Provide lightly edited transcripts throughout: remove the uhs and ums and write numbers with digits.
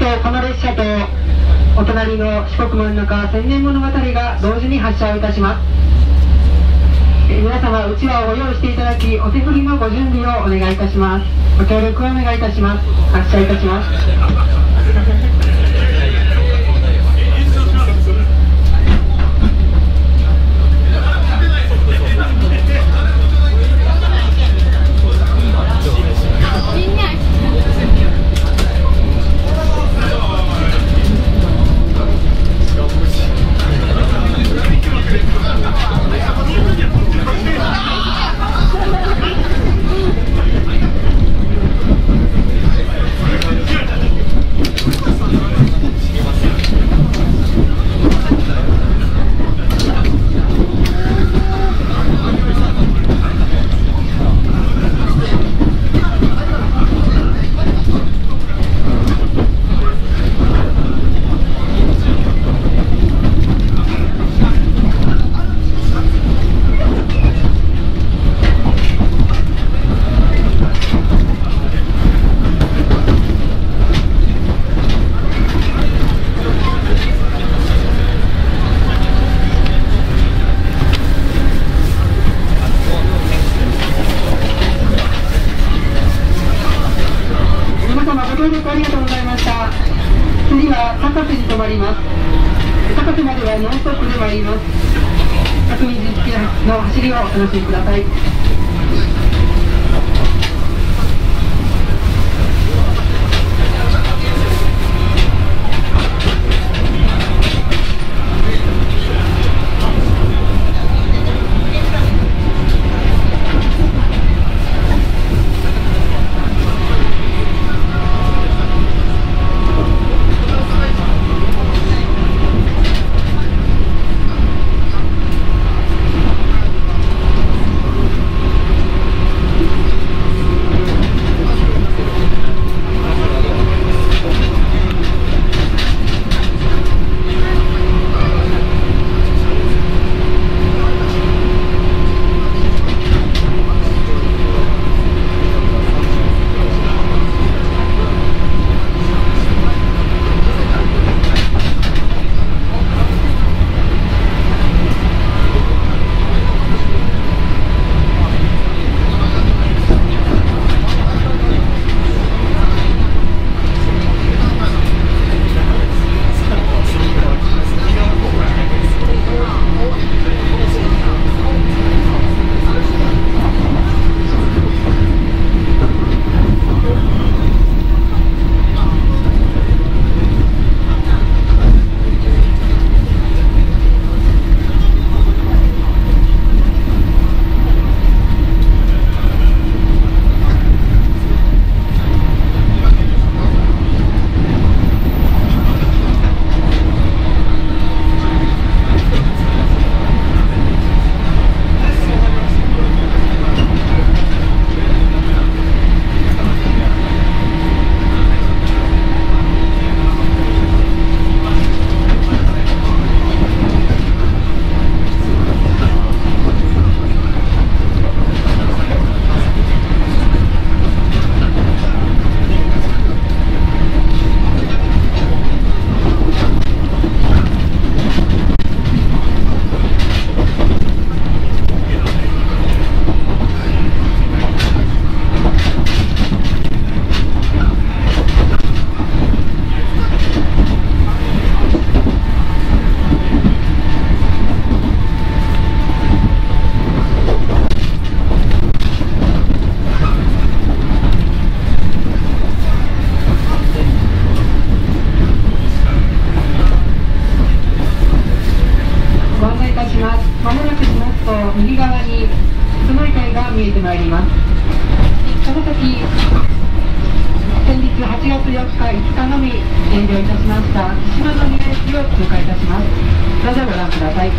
この列車とお隣の四国真ん中千年物語が同時に発車をいたします。皆様うちわをご用意していただき、お手振りのご準備をお願いいたします。ご協力をお願いいたします。発車いたします。ありがとうございました。次は高瀬に停まります。高瀬まではノンストップで参ります。各水付きの走りをお楽しみください。右側にその板が見えてまいります。その先、先日8月4日、5日のみ営業いたしました島の宮駅を通過いたします。どうぞご覧ください。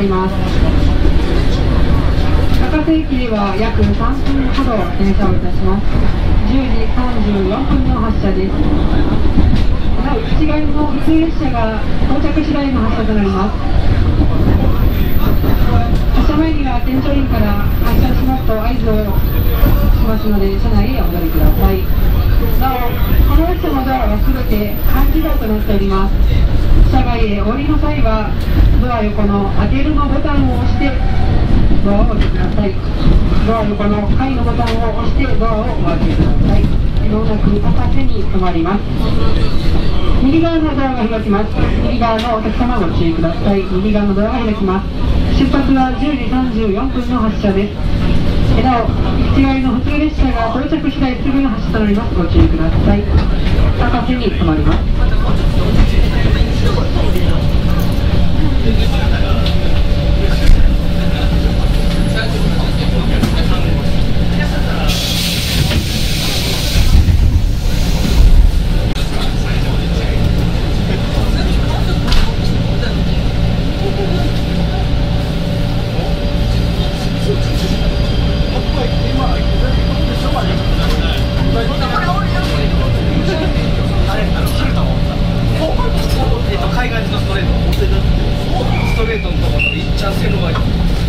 ります。高瀬駅では約3分ほど停車をいたします。10時34分の発車です。なお内側の普通列車が到着次第の発車となります。発車前には添乗員から発車しますと合図をしますので車内へお戻りください。なおこの列車のドアはすべて半自動となっております。車外へお降りの際はドア横の開けるのボタンを押してドアを開けてください。ドア横の階のボタンを押してドアをお開けください。まもなく高瀬に止まります。右側のドアが開きます。右側のお客様ご注意ください。右側のドアが開きます。出発は10時34分の発車です。なお内側の普通列車が到着次第すぐの発車となります。ご注意ください。高瀬に止まります。 海外のストレートのところのいっちゃん線路がいい。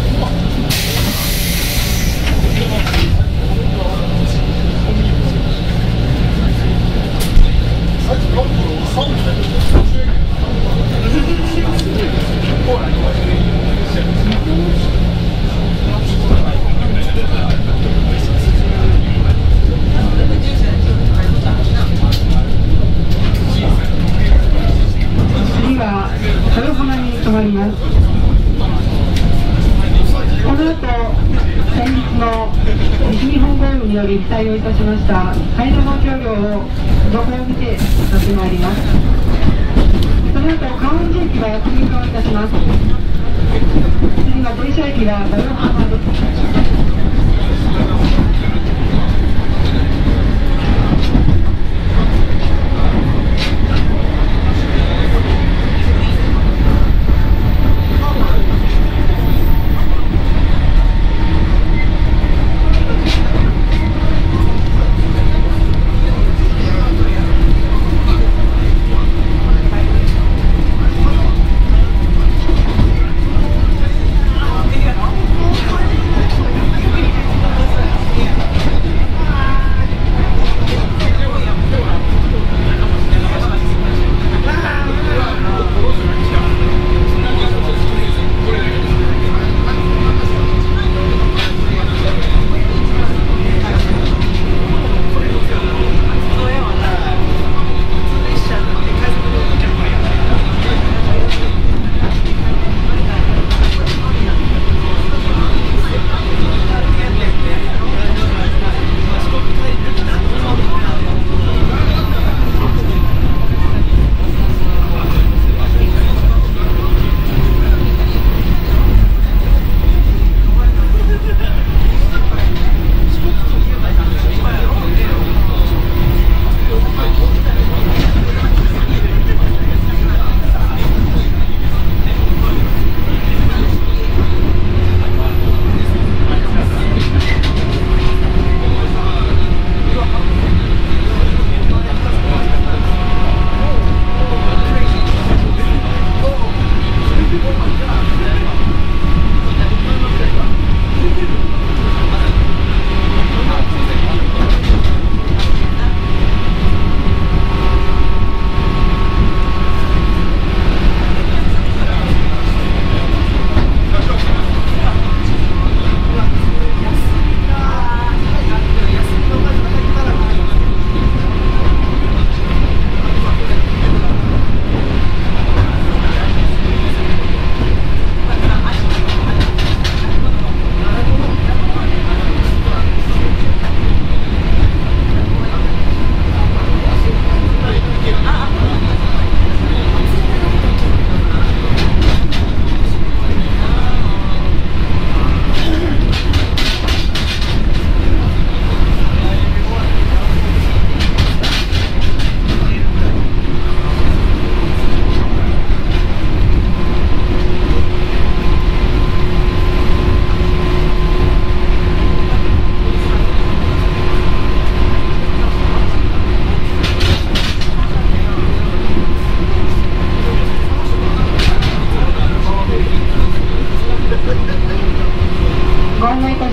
次は豊浜に止まります。この後先日の西日本豪雨により被災をいたしました海上農協業を続報を見てさせてまいります。その後観音寺駅は通過をいたします。次は停車駅は豊浜です。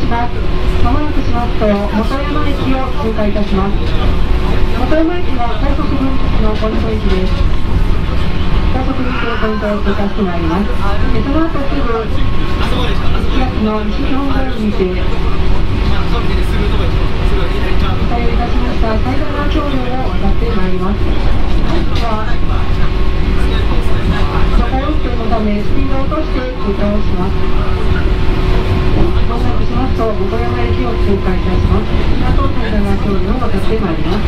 ます。まもなくしますと本山駅を通過いたします。本山駅は高速分岐のポイント駅です。高速分岐のポイントを通過してまいります。その後すぐ東の西日本通りにて対応いたしました最大の橋梁を渡ってまいります。車高運転のためスピードを落として通過をします。まもなくしますと本山駅を通過いたします。あと最大の橋梁を渡ってまいります。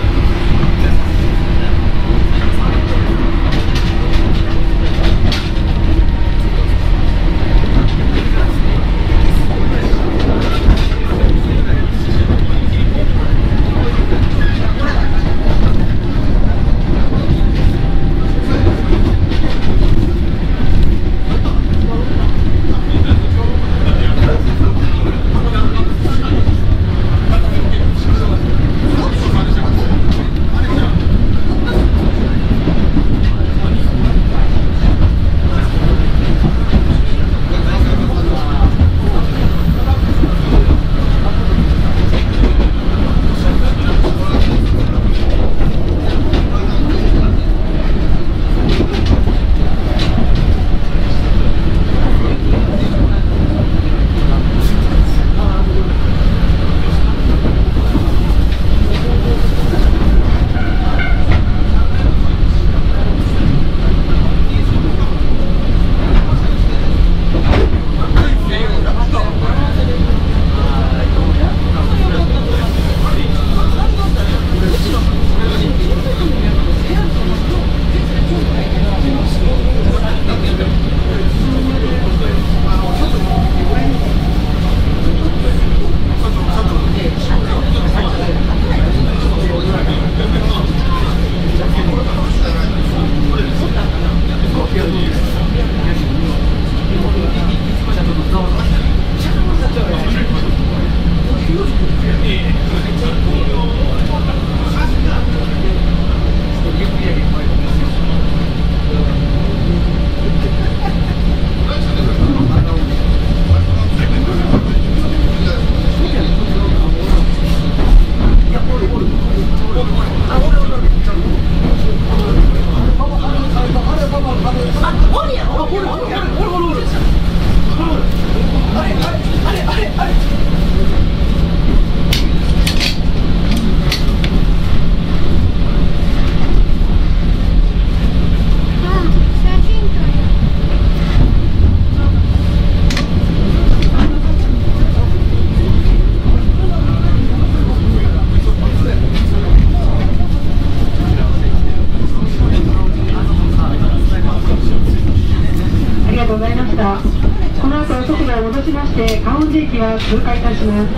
この後速度を戻しまして観音寺駅は通過いたします。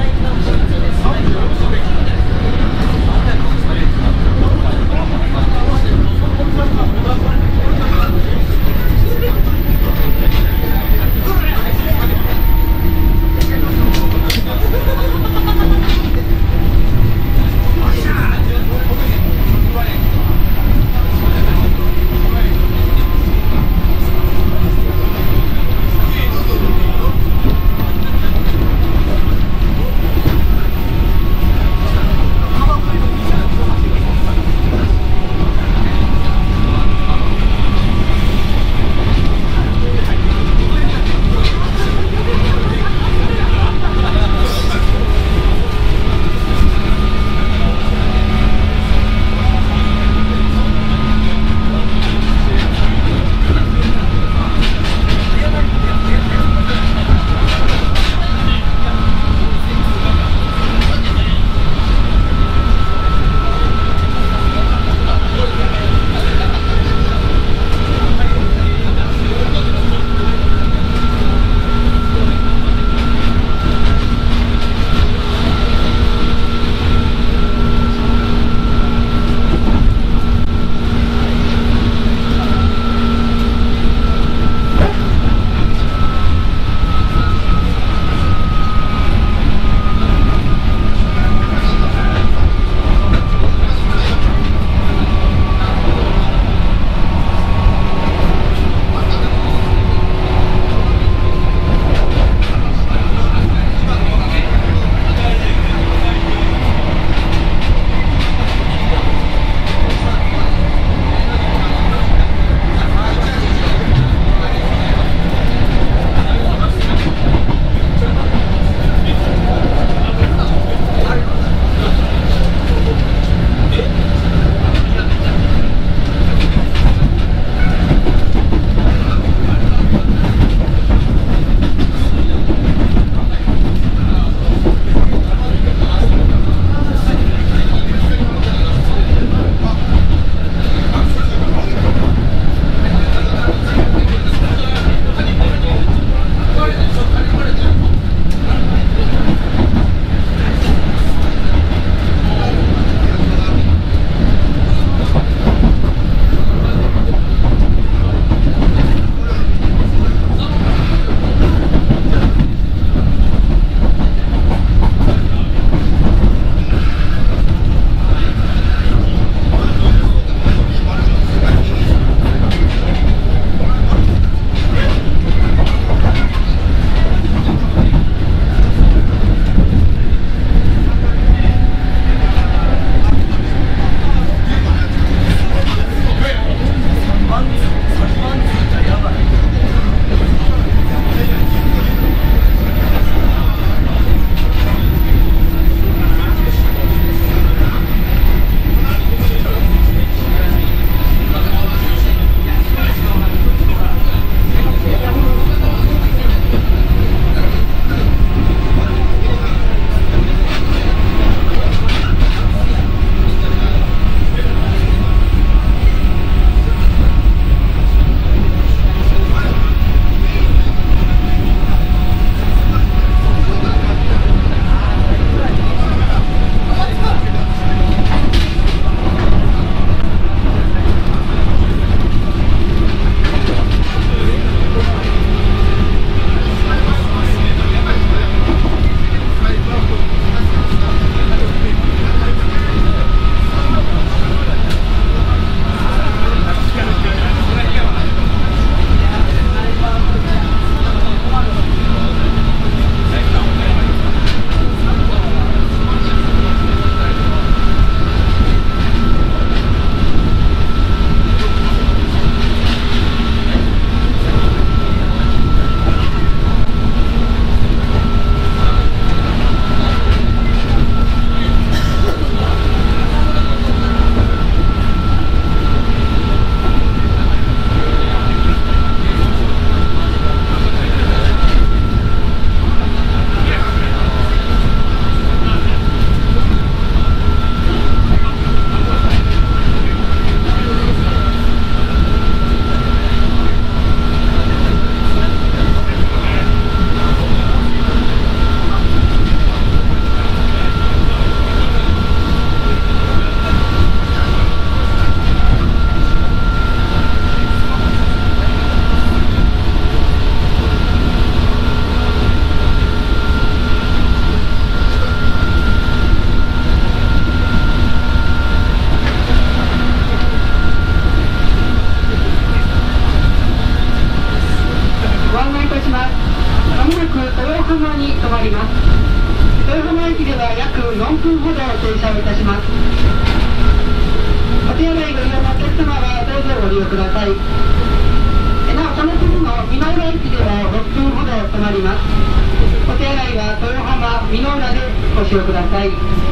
4分ほど停車をいたします。お手洗いご利用のお客様はどうぞご利用ください。なお、この次の美濃浦駅では6分ほど止まります。お手洗いは豊浜美濃浦でご使用ください。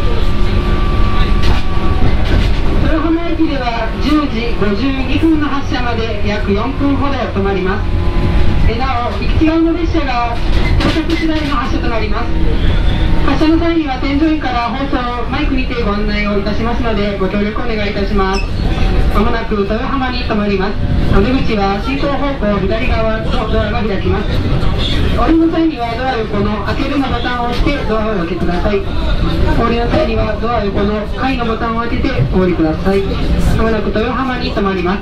豊浜駅では10時52分の発車まで約4分ほど止まります。なお、行き違いの列車が到着次第の発車となります。発車の際には添乗員から放送をマイクにてご案内をいたしますのでご協力お願いいたします。まもなく豊浜に停まります。お出口は進行方向左側のドアが開きます。お降りの際にはドア横の開けるのボタンを押してドアを開けてください。お降りの際にはドア横の階のボタンを開けてお降りください。まもなく豊浜に停まります。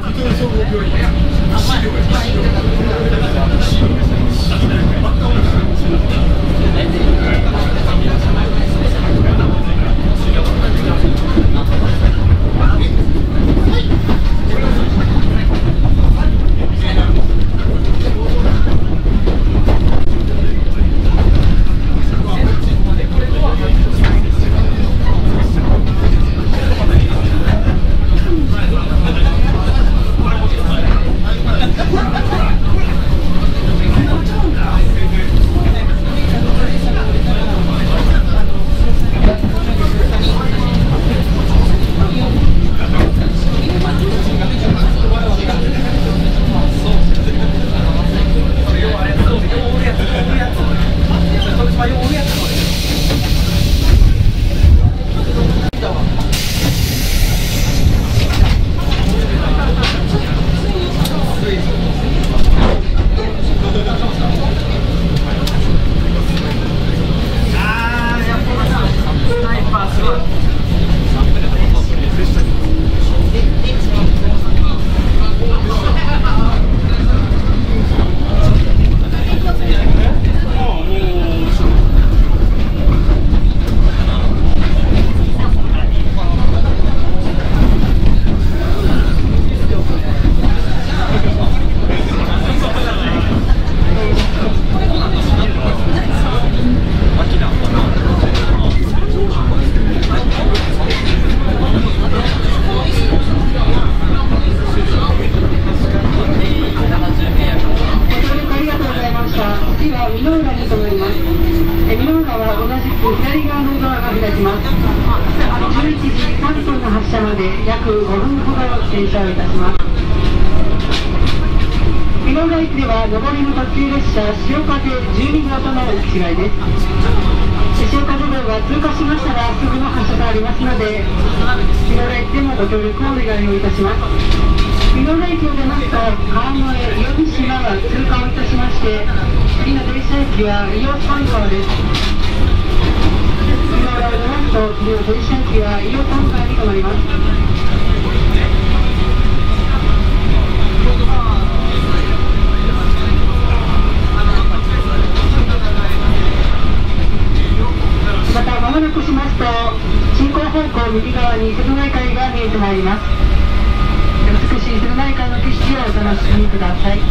右側に瀬戸内海が見えてまいります。美しい瀬戸内海の景色をお楽しみください。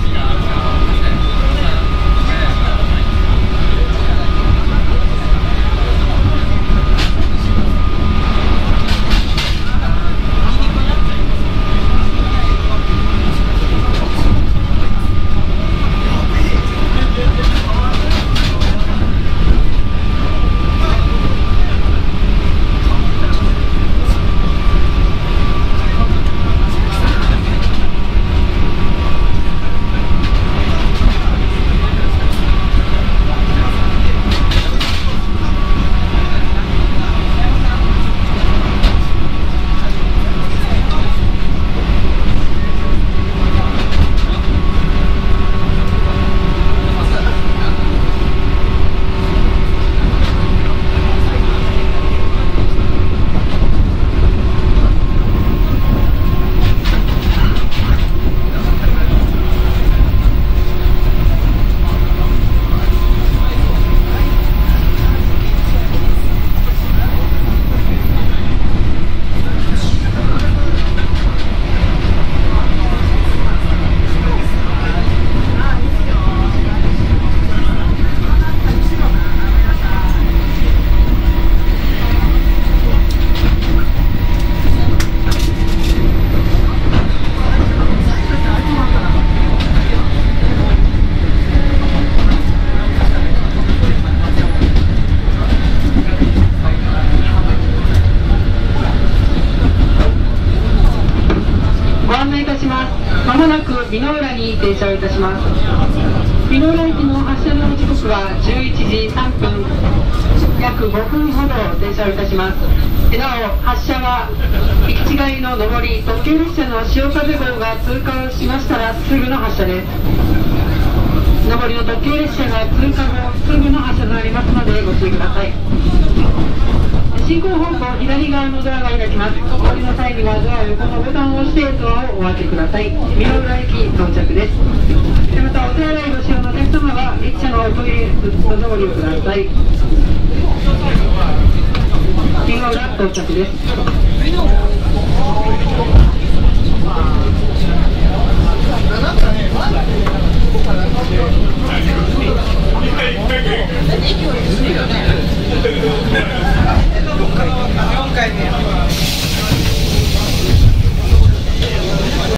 美濃浦に停車をいたします。美濃浦駅の発車の時刻は11時3分、約5分ほど停車をいたします。なお発車は行き違いの上り特急列車の潮風号が通過をしましたらすぐの発車です。上りの特急列車が通過後すぐの発車となりますのでご注意ください。進行方向左側のドアが開きます。お降りの際にはドア横のボタンを押してドアをお開けください。美濃浦駅到着です。またお手洗いご使用のお客様は列車のおトイレお通りください。美濃浦到着です。